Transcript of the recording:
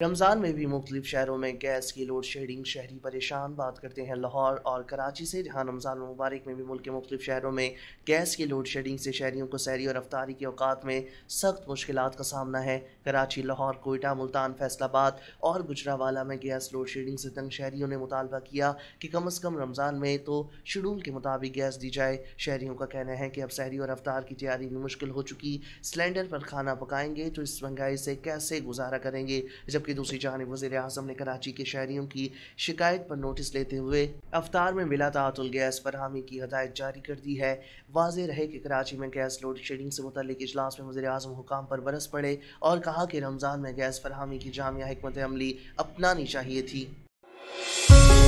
रमज़ान में भी मुख्तलिफ शहरों में गैस की लोड शेडिंग, शहरी परेशान। बात करते हैं लाहौर और कराची से, जहां रमज़ान मुबारक में भी मुल्क के मुख्तलिफ शहरों में गैस की लोड शेडिंग से शहरियों को सहरी और अफ्तारी के औकात में सख्त मुश्किलात का सामना है। कराची, लाहौर, कोयटा, मुल्तान, फैसलाबाद और गुजरावाला में गैस लोड शेडिंग से तंग शहरियों ने मुतालबा किया कि कम अज़ कम रमज़ान में तो शेड्यूल के मुताबिक गैस दी जाए। शहरियों का कहना है कि अब सहरी और अफ्तार की तैयारी भी मुश्किल हो चुकी, सिलेंडर पर खाना पकाएंगे तो इस महंगाई से कैसे गुजारा करेंगे। जबकि दूसरी जानिब वज़ीर आज़म ने कराची के शहरियों की शिकायत पर नोटिस लेते हुए अफ्तार में बिला ताअतुल गैस फरहमी की हदायत जारी कर दी है। वाज़ेह रहे कि कराची में गैस लोड शेडिंग से मुतल्लिक इजलास में वज़ीर आज़म हुकाम पर बरस पड़े और कहा कि रमज़ान में गैस फरहमी की जामिया हिकमत अमली अपनानी चाहिए थी।